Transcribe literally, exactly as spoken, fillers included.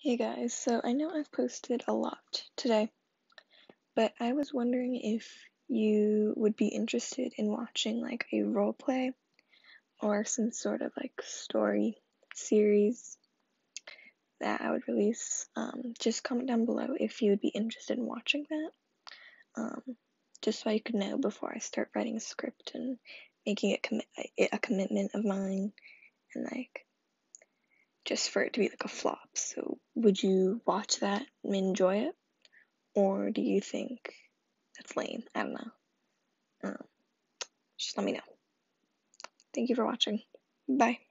Hey guys, so I know I've posted a lot today, but I was wondering if you would be interested in watching like a role play or some sort of like story series that I would release. Um, just comment down below if you would be interested in watching that. Um, just so I could know before I start writing a script and making it commi- a commitment of mine and like just for it to be like a flop. So would you watch that and enjoy it? Or do you think that's lame? I don't know. Um, just let me know. Thank you for watching. Bye.